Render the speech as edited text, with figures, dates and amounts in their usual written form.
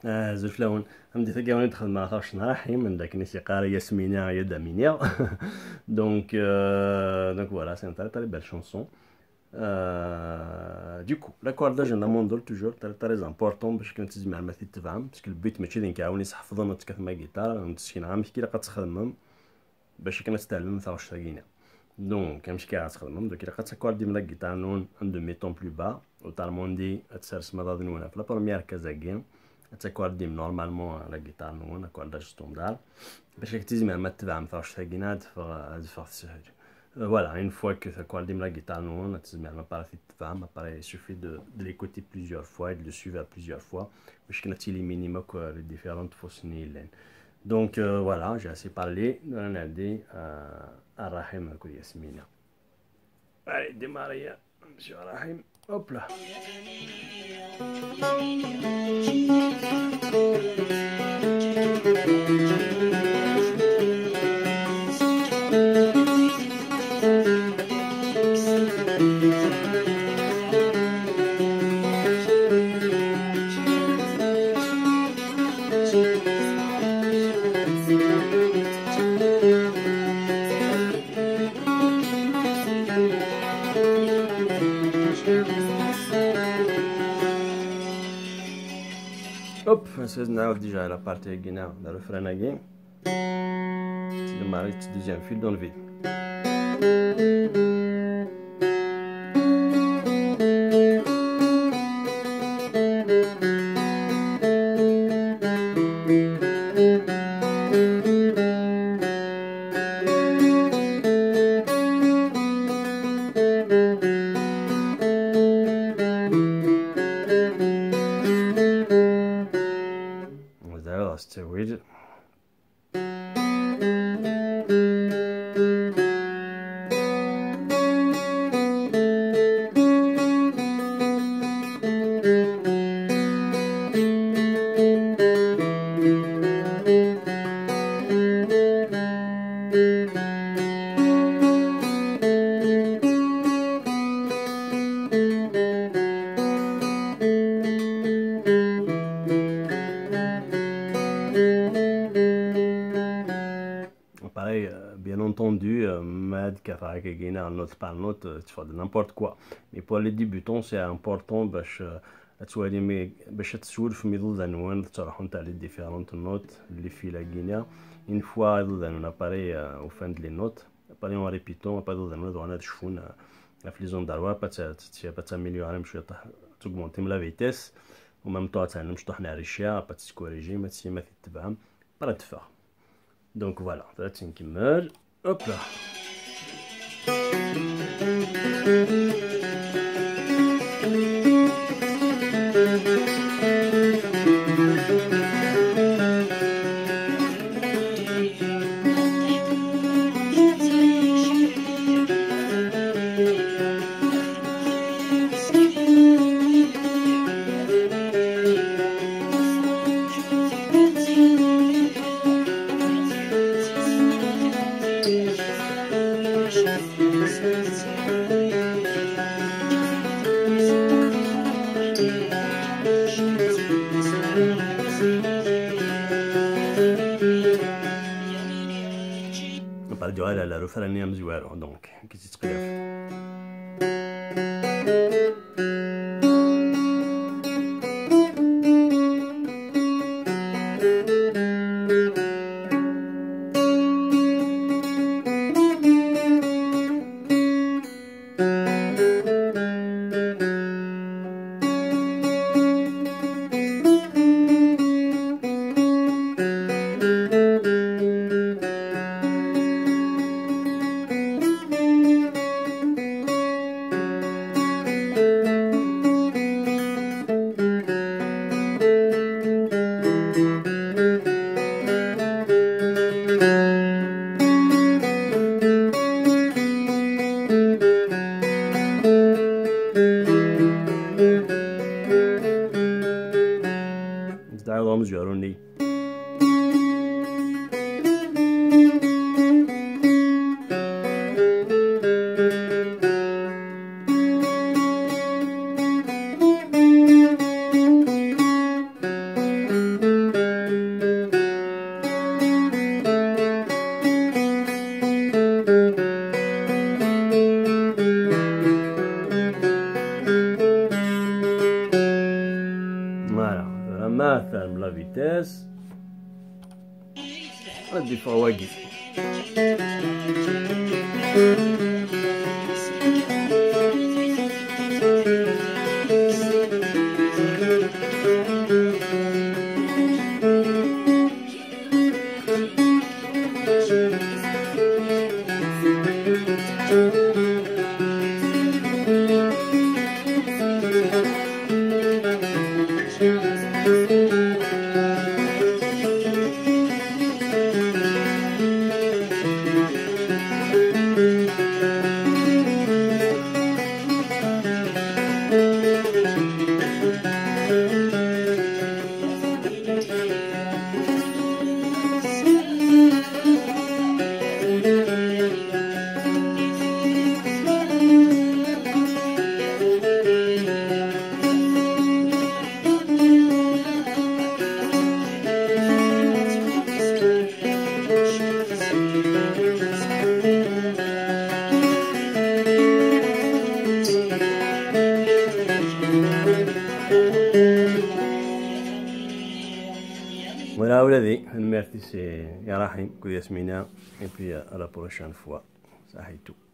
زوج عندي تقاون ندخل مع خاش نراحي من داك نسي قاري ياسمينة يا دامينيا. Donc voilà, c'est une très très belle chanson. Du coup, l'accordage en amont toujours très très important باش كنتزمع ما تتفهم باسكو البيت ماشي اللي نكاوني حفظا نتكث ما جيتار نتسكين عام كي لقى تخدم باش كنستعلم مثلا واش تاكينا. دونك كنمشي كاع تخدم دوك لقى تاكوردي من الجيتار نون ان دو مي طون بلو با و تالموندي تسرس مضاد نونا في لا بروميير كازاكين تاكوردي نورمالمون على الجيتار نون اكورداج ستوندار باش كتزمع ما تتبع مثلا واش تاكينا دفع السهل. Voilà, une fois que tu accordes la guitare, il suffit de l'écouter plusieurs fois et de le suivre plusieurs fois. Parce qu'il y a les minima les différentes fausses. Donc voilà, j'ai assez parlé. On a dit à Rahim Yasmina. Allez, démarrez, monsieur Rahim. Hop là. Hop, c'est déjà la partie guinée, le refrain again. C'est le mari du deuxième fil dans le vide. C'est weird. Pareil, bien entendu, Mad, Kafak et Guinée, note par note, tu fais de n'importe quoi. Mais pour les débutants, c'est important باش تسولف ميضو ذنوان تروحوا نتاع les différentes notes اللي في لا Guinée. Une fois on apparaît au fin de les notes, après on répète, après on a تشوفون في les ondes d'arwa, pas t'améliorer مش تaugmenter la vitesse, en même temps تعلم شطح نعرشها, pas تسكوريجي, ما تتبعهم, pas تفهم. Donc voilà, that's une qui meurt. Hop là. نبردو على لا رفرانية مزوارو دونك كي تتقلب. Vamos Joroni. راه فاهم لا فيتاس غادي فواكي. Voilà, ولادي merci c'est يا رحيم كل ياسمينة et puis à la prochaine fois. Ça